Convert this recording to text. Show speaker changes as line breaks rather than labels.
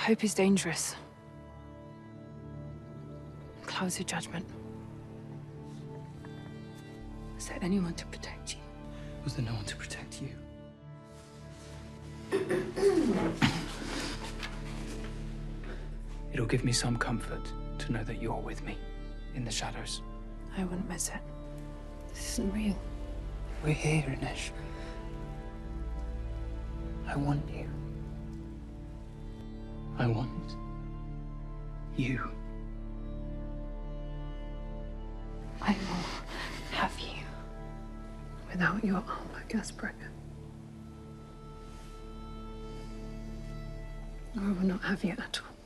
Hope is dangerous. Clouds your judgment. Is there anyone to protect you?
Was there no one to protect you? It'll give me some comfort to know that you're with me in the shadows.
I wouldn't miss it. This isn't real.
We're here, Inej. I want you. I want you.
I will have you without your armor, Kaz Brekker. Or I will not have you at all.